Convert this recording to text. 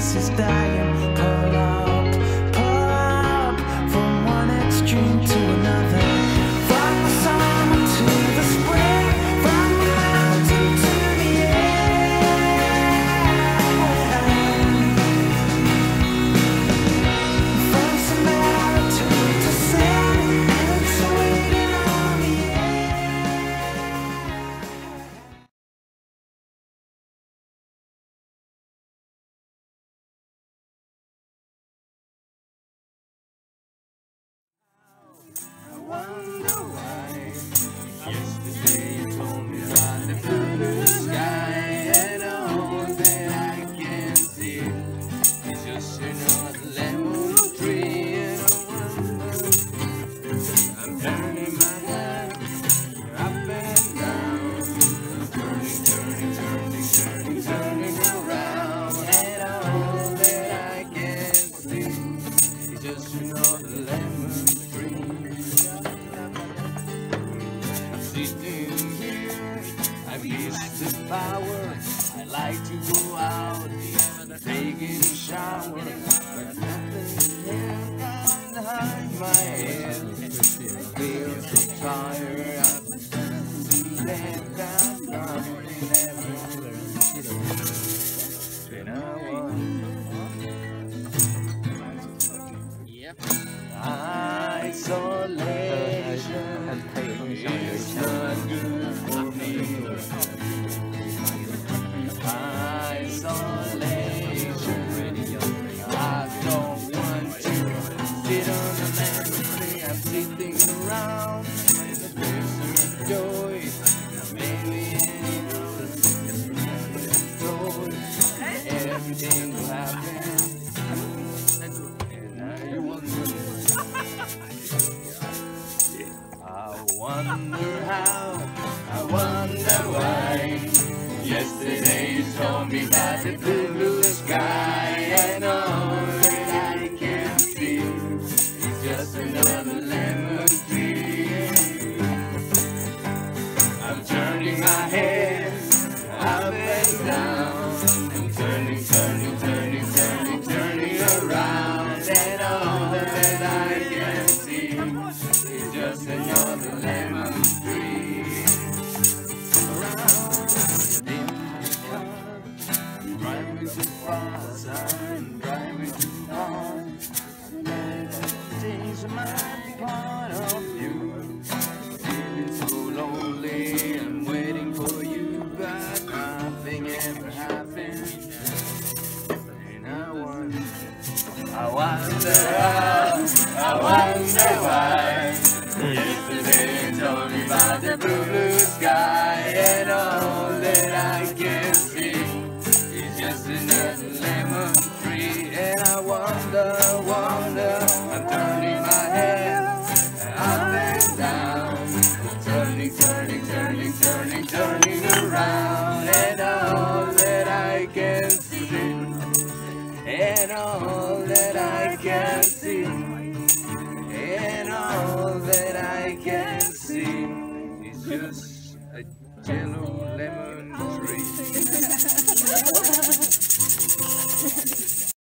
grass is dying. Pull up from one extreme to another. From the summer to the spring, from the mountain to the air. From solitude to sin, it's waiting on the I wonder why. Yesterday you told me about the blue sky, and all that I can see is just another lemon tree. And I wonder, I'm turning my head up and down, turning around, and all that I can see is just another lemon tree. I'm sitting here, I miss the power. I like to go out, taking a shower, but nothing here behind my head. I feel so tired, I feel that I'm running everywhere. And I wonder, isolation is not good for me. Isolation, I don't want to sit on the lemon tree. I'm sitting around with a person of joy. Maybe everything will happen. And I wonder how, I wonder why. Yesterday you told me about the blue sky, and all that I can see is just another lemon tree. I'm turning my head up and down, and turning around, and all that I can see is just another lemon tree. Driving too fast, I'm driving too hard. Things might be part of you. Feeling so lonely, I'm waiting for you, but nothing ever happens. And I wonder why. Yesterday you told me about the blue sky, and all that I can see is just another lemon tree. And I wonder, I'm turning my head up and down, turning around, and all that I can see, and all that I can see, and all that I can see is just a yellow lemon tree.